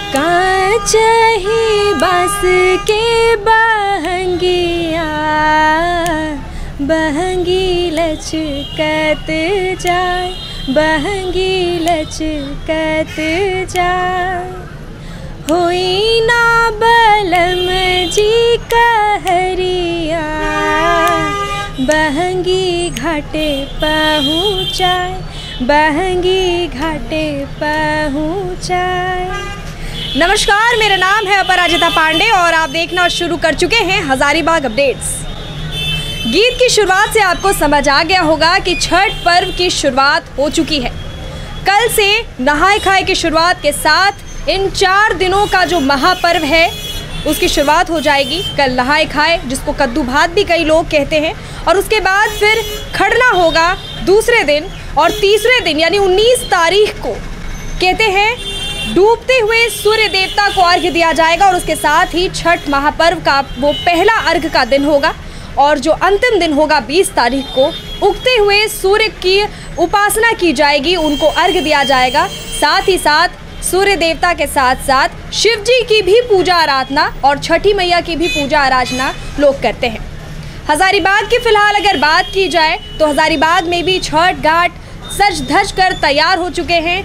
कांच ही बांस के बहंगिया, बहंगी लचकत जाए, बहंगी लचकत जाए। होई ना बलम जी कहरिया, बहंगी घाटे पहुँचाए, बहंगी घाटे पहुँचाए। नमस्कार, मेरा नाम है अपराजिता पांडे और आप देखना शुरू कर चुके हैं हजारीबाग अपडेट्स। गीत की शुरुआत से आपको समझ आ गया होगा कि छठ पर्व की शुरुआत हो चुकी है। कल से नहाय खाए की शुरुआत के साथ इन 4 दिनों का जो महापर्व है उसकी शुरुआत हो जाएगी। कल नहाय खाए, जिसको कद्दू भात भी कई लोग कहते हैं, और उसके बाद फिर खड़ना होगा दूसरे दिन, और तीसरे दिन यानी 19 तारीख को कहते हैं डूबते हुए सूर्य देवता को अर्घ्य दिया जाएगा। और उसके साथ ही छठ महापर्व का वो पहला अर्घ्य का दिन होगा, और जो अंतिम दिन होगा 20 तारीख को उगते हुए सूर्य की उपासना की जाएगी, उनको अर्घ्य दिया जाएगा। साथ ही साथ सूर्य देवता के साथ साथ शिव जी की भी पूजा आराधना और छठी मैया की भी पूजा आराधना लोग करते हैं। हजारीबाग की फिलहाल अगर बात की जाए तो हजारीबाग में भी छठ घाट सज धज कर तैयार हो चुके हैं।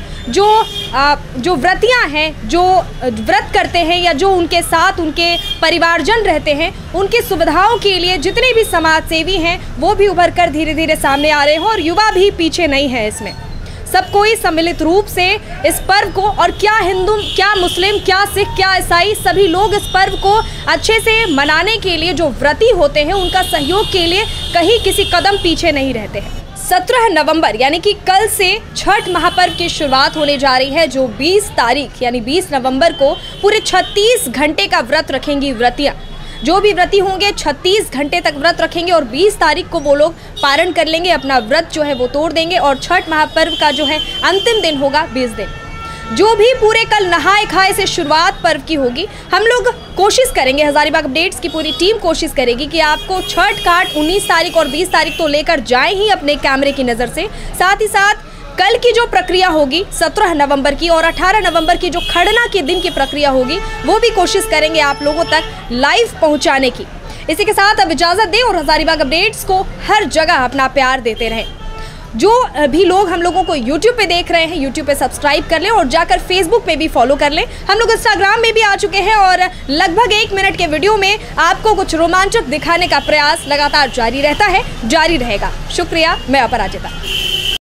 जो व्रतियां हैं, जो व्रत करते हैं या जो उनके साथ उनके परिवारजन रहते हैं, उनकी सुविधाओं के लिए जितने भी समाज सेवी हैं वो भी उभर कर धीरे धीरे सामने आ रहे हैं, और युवा भी पीछे नहीं है। इसमें सब कोई सम्मिलित रूप से इस पर्व को, और क्या हिंदू, क्या मुस्लिम, क्या सिख, क्या ईसाई, सभी लोग इस पर्व को अच्छे से मनाने के लिए जो व्रती होते हैं उनका सहयोग के लिए कहीं किसी कदम पीछे नहीं रहते हैं। 17 नवंबर यानी कि कल से छठ महापर्व की शुरुआत होने जा रही है, जो 20 तारीख यानी 20 नवंबर को पूरे 36 घंटे का व्रत रखेंगी व्रतियाँ। जो भी व्रती होंगे 36 घंटे तक व्रत रखेंगे, और 20 तारीख को वो लोग पारण कर लेंगे, अपना व्रत जो है वो तोड़ देंगे, और छठ महापर्व का जो है अंतिम दिन होगा 20 दिन। जो भी पूरे कल नहाए खाए से शुरुआत पर्व की होगी, हम लोग कोशिश करेंगे, हजारीबाग अपडेट्स की पूरी टीम कोशिश करेगी कि आपको छठ घाट 19 तारीख और 20 तारीख तो लेकर जाए ही अपने कैमरे की नज़र से। साथ ही साथ कल की जो प्रक्रिया होगी 17 नवंबर की और 18 नवंबर की जो खड़ना के दिन की प्रक्रिया होगी, वो भी कोशिश करेंगे आप लोगों तक लाइव पहुंचाने की। इसी के साथ अब इजाज़त दें और हजारीबाग अपडेट्स को हर जगह अपना प्यार देते रहें। जो भी लोग हम लोगों को YouTube पे देख रहे हैं, YouTube पे सब्सक्राइब कर लें, और जाकर Facebook पे भी फॉलो कर लें। हम लोग Instagram में भी आ चुके हैं, और लगभग 1 मिनट के वीडियो में आपको कुछ रोमांचक दिखाने का प्रयास लगातार जारी रहता है, जारी रहेगा। शुक्रिया, मैं अपराजिता।